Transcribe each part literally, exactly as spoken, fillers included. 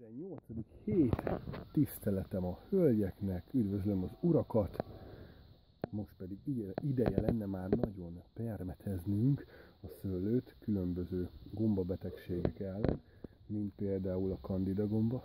tizennyolcadik hét, tiszteletem a hölgyeknek, üdvözlöm az urakat. Most pedig ideje lenne már nagyon permeteznünk a szőlőt különböző gombabetegségek ellen, mint például a Candida gomba,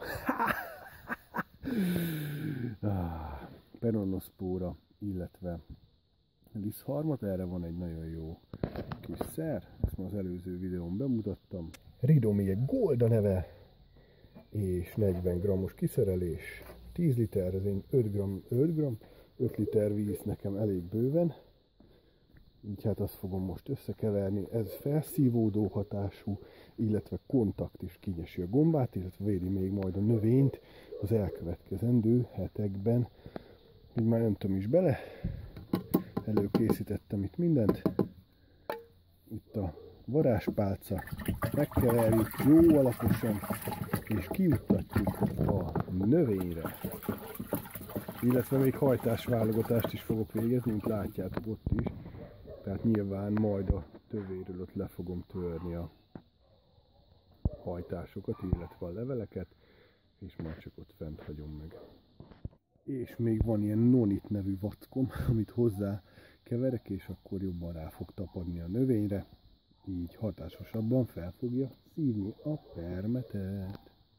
Peronospora, illetve lisztharmat. Erre van egy nagyon jó kis szer, ezt már az előző videón bemutattam. Rhidomyia Gold a neve, és negyven grammos kiszerelés, tíz liter, ez én öt gramm, öt gramm, öt liter víz nekem elég bőven. Így hát azt fogom most összekeverni, ez felszívódó hatású, illetve kontakt is kinyesi a gombát, illetve védi még majd a növényt az elkövetkezendő hetekben. Így már öntöm is bele, előkészítettem itt mindent. Itt a varázspálca, megkeverjük jó alaposan, és kijuttatjuk a növényre. Illetve még hajtásválogatást is fogok végezni, mint látjátok ott is. Tehát nyilván majd a tövéről ott le fogom törni a hajtásokat, illetve a leveleket, és már csak ott fent hagyom meg. És még van ilyen nonit nevű vackom, amit hozzá keverek, és akkor jobban rá fog tapadni a növényre. Így hatásosabban fel fogja szívni a permetet.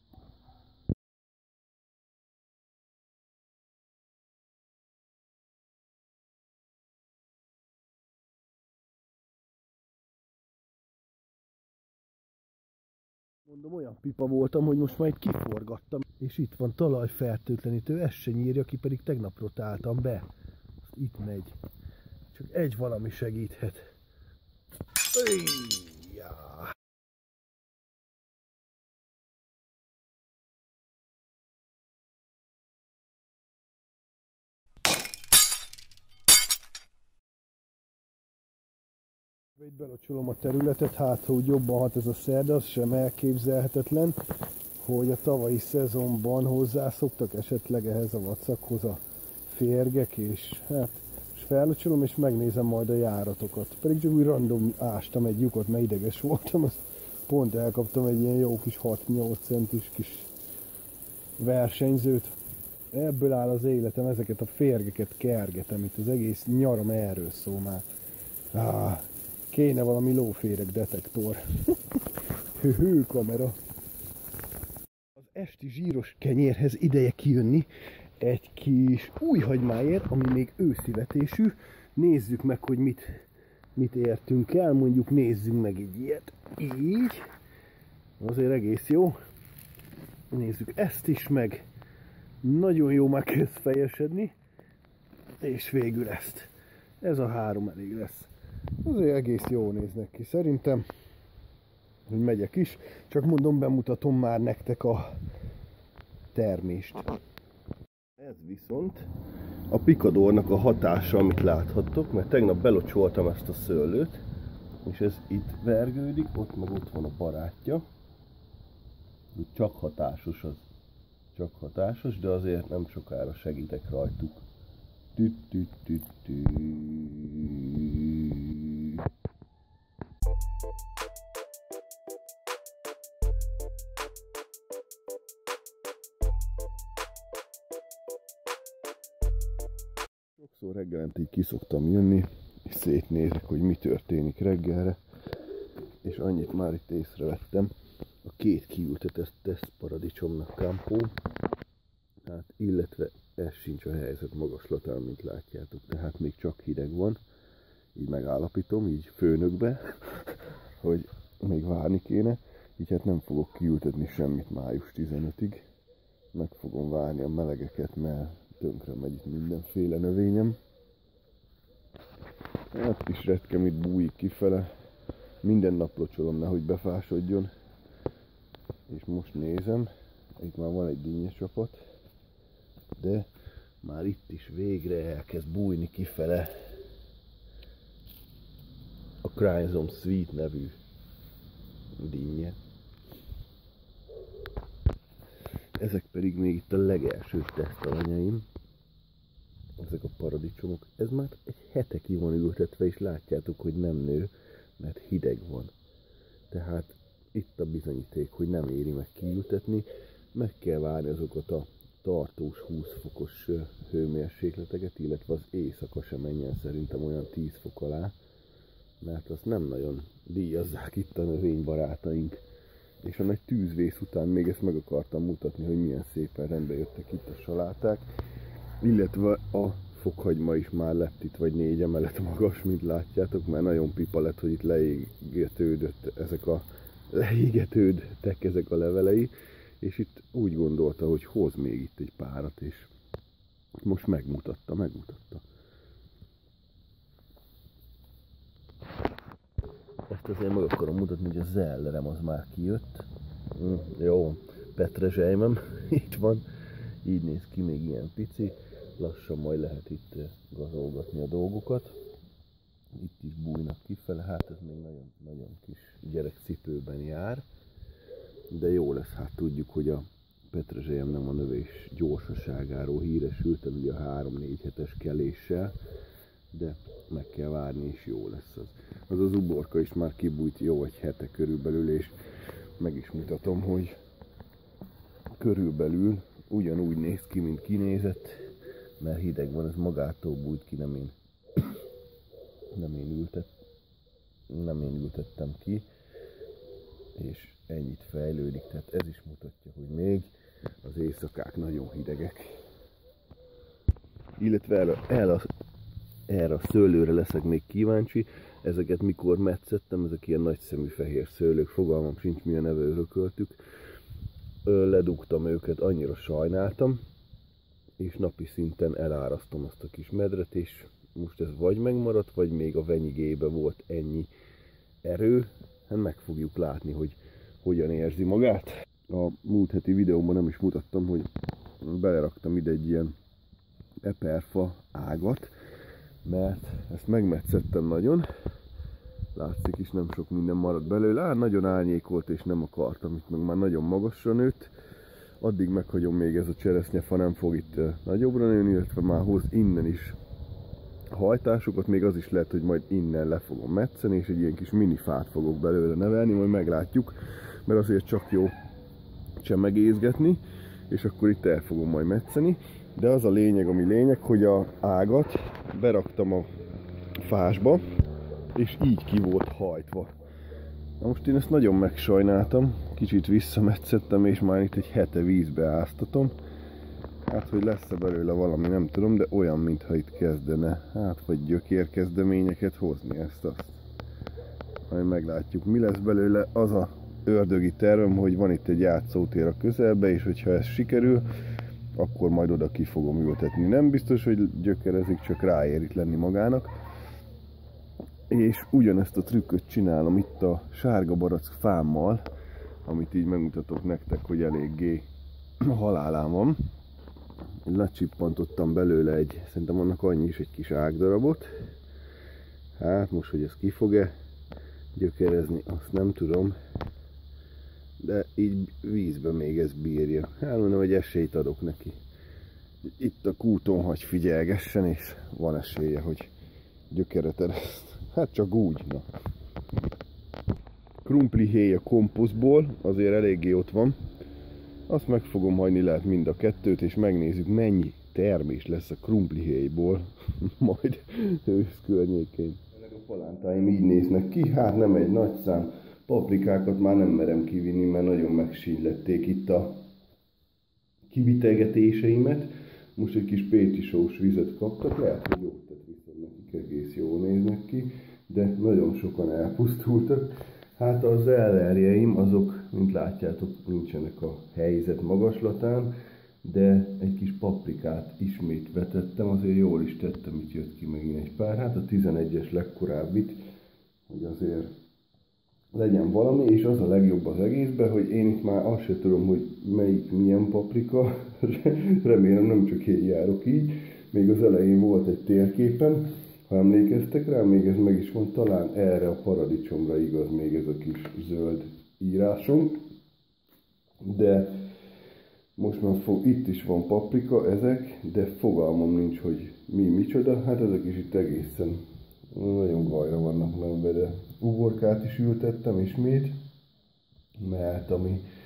Mondom, olyan pipa voltam, hogy most már itt kiforgattam, és itt van talajfertőtlenítő, ezt se nyírja ki, pedig tegnap rotáltam be. Itt megy. Csak egy valami segíthet. Ijjá. Itt belocsolom a területet, hát ha úgy jobban hat ez a szer, de az sem elképzelhetetlen, hogy a tavalyi szezonban hozzászoktak esetleg ehhez a vacakhoz a férgek, és hát és fellocsolom, és megnézem majd a járatokat. Pedig csak úgy random ástam egy lyukot, mert ideges voltam, azt pont elkaptam egy ilyen jó kis hat-nyolc centis kis versenyzőt. Ebből áll az életem, ezeket a férgeket kergetem, itt az egész nyaram erről szól már. Ah, kéne valami lóféreg detektor. Hő kamera. Az esti zsíros kenyérhez ideje kijönni egy kis újhagymáért, ami még őszivetésű. Nézzük meg, hogy mit, mit értünk el. Mondjuk nézzünk meg egy ilyet. Így. Azért egész jó. Nézzük ezt is meg. Nagyon jó, már kezd fejesedni. És végül ezt. Ez a három elég lesz. Azért egész jól néznek ki szerintem. Hogy megyek is. Csak mondom, bemutatom már nektek a termést. Ez viszont a pikadornak a hatása, amit láthattok, mert tegnap belocsoltam ezt a szőlőt, és ez itt vergődik, ott meg ott van a barátja. Csak hatásos az. Csak hatásos, de azért nem sokára segítek rajtuk. Tüt, tüt, tüt, tüt. Sokszor reggelente így ki szoktam jönni, és szétnézek, hogy mi történik reggelre, és annyit már itt észrevettem, a két kiültetett tesztparadicsomnak kámpó, hát illetve ez sincs a helyzet magaslatán, mint látjátok, tehát még csak hideg van, így megállapítom, így főnökbe, hogy még várni kéne, így hát nem fogok kiültetni semmit május tizenötödiig, meg fogom várni a melegeket, mert tönkre megy itt mindenféle növényem. Hát kis retkem itt bújik kifele, minden nap locsolom, nehogy befásodjon, és most nézem, itt már van egy dinnyecsapat, de már itt is végre elkezd bújni kifele a Crimson Sweet nevű dinnye. Ezek pedig még itt a legelső tesztalanyaim. Ezek a paradicsomok. Ez már egy hete ki van ültetve, és látjátok, hogy nem nő, mert hideg van. Tehát itt a bizonyíték, hogy nem éri meg kiültetni. meg kell várni azokat a tartós húsz fokos hőmérsékleteket, illetve az éjszaka sem menjen szerintem olyan tíz fok alá, mert azt nem nagyon díjazzák itt a növénybarátaink. És a nagy tűzvész után még ezt meg akartam mutatni, hogy milyen szépen rendbe jöttek itt a saláták, illetve a fokhagyma is már lett itt vagy négy emelet magas, mint látjátok, mert nagyon pipa lett, hogy itt leégetődött ezek a leégetődtek ezek a levelei, és itt úgy gondolta, hogy hoz még itt egy párat, és most megmutatta, megmutatta. Ezt azért meg akarom mutatni, hogy a zellerem az már kijött. Mm, jó, petrezselymem itt van, így néz ki, még ilyen pici. Lassan majd lehet itt gazolgatni a dolgokat. Itt is bújnak kifele, hát ez még nagyon, nagyon kis gyerekcipőben jár. De jó lesz, hát tudjuk, hogy a petrezselyem nem a növés gyorsaságáról híresült, ugye a három-négy hetes keléssel, de meg kell várni, és jó lesz az. Az az uborka is már kibújt jó egy hete körülbelül, és meg is mutatom, hogy körülbelül ugyanúgy néz ki, mint kinézett, mert hideg van, ez magától bújt ki, nem én, nem én, ültet, nem én ültettem ki, és ennyit fejlődik, tehát ez is mutatja, hogy még az éjszakák nagyon hidegek. Illetve el, el a, erre a szőlőre leszek még kíváncsi, ezeket mikor metszettem, ezek ilyen nagyszemű fehér szőlők, fogalmam sincs milyen neve, örököltük. Ledugtam őket, annyira sajnáltam, és napi szinten elárasztom azt a kis medret, és most ez vagy megmaradt, vagy még a venyigébe volt ennyi erő, hát meg fogjuk látni, hogy hogyan érzi magát. A múlt heti videóban nem is mutattam, hogy beleraktam ide egy ilyen eperfa ágat, mert ezt megmetszettem nagyon. Látszik is, nem sok minden maradt belőle. Á, nagyon árnyékolt és nem akartam, itt meg már nagyon magasra nőtt. Addig meghagyom, még ez a cseresznyefa nem fog itt nagyobbra nőni, illetve már hoz innen is hajtásokat, még az is lehet, hogy majd innen le fogom metszeni, és egy ilyen kis mini fát fogok belőle nevelni, majd meglátjuk, mert azért csak jó csemegézgetni, és akkor itt el fogom majd metszeni. De az a lényeg, ami lényeg, hogy a ágat beraktam a fásba, és így ki volt hajtva. Na most én ezt nagyon megsajnáltam, kicsit visszametszettem, és már itt egy hete vízbe áztatom. Hát, hogy lesz-e belőle valami, nem tudom, de olyan, mintha itt kezdene, hát, vagy gyökérkezdeményeket hozni ezt-azt. Majd meglátjuk, mi lesz belőle. Az a ördögi tervem, hogy van itt egy játszótér a közelbe, és hogyha ez sikerül, akkor majd oda ki fogom ültetni. Nem biztos, hogy gyökerezik, csak ráér itt lenni magának. És ugyanezt a trükköt csinálom itt a sárga barack fámmal, amit így megmutatok nektek, hogy eléggé halálán van. Lecsippantottam belőle egy, szerintem annak annyi is, egy kis ágdarabot. Hát most, hogy ez ki fog-e gyökerezni, azt nem tudom. De így vízben még ez bírja. Elmondom, hogy esélyt adok neki. Itt a kúton hagy figyelgessen, és van esélye, hogy gyökeret ereszt. Hát csak úgy, na. Krumplihéj a komposztból, azért eléggé ott van. Azt meg fogom hagyni, lehet mind a kettőt, és megnézzük, mennyi termés lesz a krumplihéjból majd ősz környékén. A palántáim így néznek ki, hát nem egy nagy szám. Paprikákat már nem merem kivinni, mert nagyon megsínlették itt a kivitegetéseimet. Most egy kis pétisós vizet kaptak, lehet, hogy jót tett viszont nekik, egész jól néznek ki, de nagyon sokan elpusztultak. Hát az zellerjeim, azok, mint látjátok, nincsenek a helyzet magaslatán, de egy kis paprikát ismét vetettem, azért jól is tettem, itt jött ki megint egy pár, hát a tizenegyes legkorábbit, hogy azért legyen valami, és az a legjobb az egészben, hogy én itt már azt sem tudom, hogy melyik milyen paprika, remélem nem csak én járok így, még az elején volt egy térképen, ha emlékeztek rá, még ez meg is van, talán erre a paradicsomra igaz még ez a kis zöld írásom, de most már fog, itt is van paprika, ezek, de fogalmam nincs, hogy mi micsoda, hát ezek is itt egészen nagyon gajra vannak meg, de uborkát is ültettem ismét, mert ami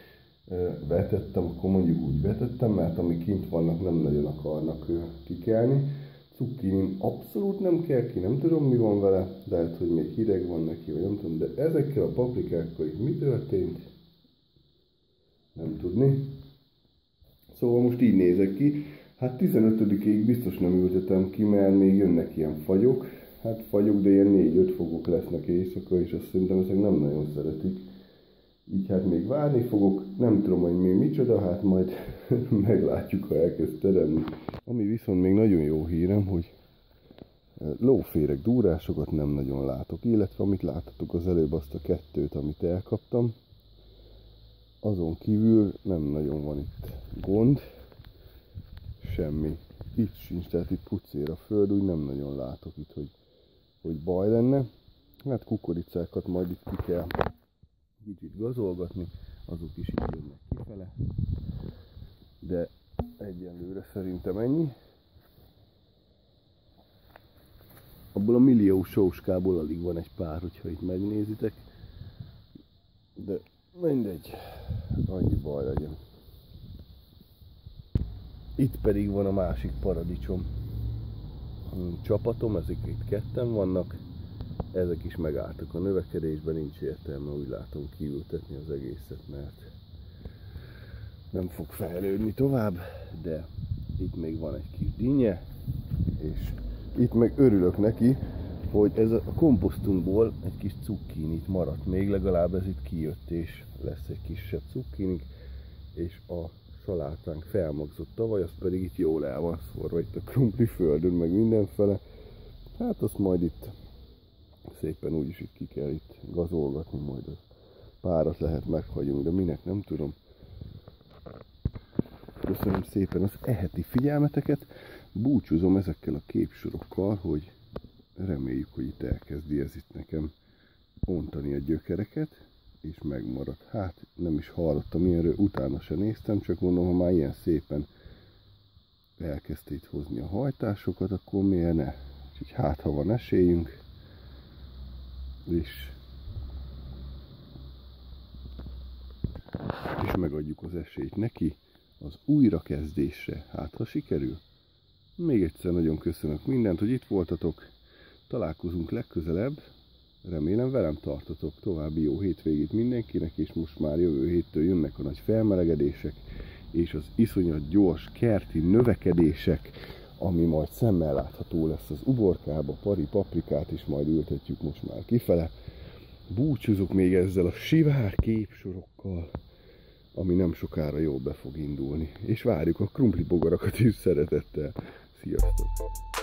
betettem, akkor mondjuk úgy betettem, mert amik kint vannak, nem nagyon akarnak kikelni. Cukkinim abszolút nem kell ki, nem tudom mi van vele, de lehet, hogy még hideg van neki, vagy nem tudom, de ezekkel a paprikákkal itt mi történt? Nem tudni. Szóval most így nézek ki. Hát tizenötödikéig biztos nem ültetem ki, mert még jönnek ilyen fagyok. Hát fagyok, de ilyen négy-öt fogok lesznek éjszaka, és azt szerintem ezek nem nagyon szeretik. Így hát még várni fogok, nem tudom, hogy mi micsoda, hát majd meglátjuk, ha elkezd teremni. Ami viszont még nagyon jó hírem, hogy lóféreg, dúrásokat nem nagyon látok, illetve amit láttatok az előbb, azt a kettőt, amit elkaptam. Azon kívül nem nagyon van itt gond, semmi. Itt sincs, tehát itt pucér a föld, úgy nem nagyon látok itt, hogy, hogy baj lenne. Hát kukoricákat majd itt ki kell kicsit gazolgatni, azok is itt jönnek kifele. De egyenlőre szerintem ennyi. Abból a millió sóskából alig van egy pár, hogyha itt megnézitek. De mindegy, annyi baj legyen. Itt pedig van a másik paradicsom csapatom, ezek itt ketten vannak. Ezek is megálltak a növekedésben, nincs értelme, úgy látom, kiültetni az egészet, mert nem fog fejlődni tovább, de itt még van egy kis dinnye, és itt meg örülök neki, hogy ez a komposztunkból egy kis cukkinit maradt még, legalább ez itt kijött, és lesz egy kisebb cukkinik, és a salátánk felmagzott tavaly, az pedig itt jól el van szórva itt a krumpli földön, meg mindenfele. Hát azt majd itt szépen úgyis itt ki kell itt gazolgatni, majd az párat lehet meghagyunk, de minek nem tudom. Köszönöm szépen az eheti figyelmeteket, búcsúzom ezekkel a képsorokkal, hogy reméljük, hogy itt elkezdi ez itt nekem ontani a gyökereket, és megmarad. Hát nem is hallottam ilyenről, utána se néztem, csak mondom, ha már ilyen szépen elkezdte itt hozni a hajtásokat, akkor miért ne? Úgyhogy hát, ha van esélyünk, és, és megadjuk az esélyt neki az újrakezdésre. Hát, ha sikerül. Még egyszer nagyon köszönök mindent, hogy itt voltatok. Találkozunk legközelebb. Remélem velem tartotok. További jó hétvégét mindenkinek, és most már jövő héttől jönnek a nagy felmelegedések, és az iszonyat gyors kerti növekedések, ami majd szemmel látható lesz az uborkába, pari paprikát is majd ültetjük most már kifele. Búcsúzok még ezzel a sivár képsorokkal, ami nem sokára jól be fog indulni. És várjuk a krumpli bogarakat is szeretettel. Sziasztok!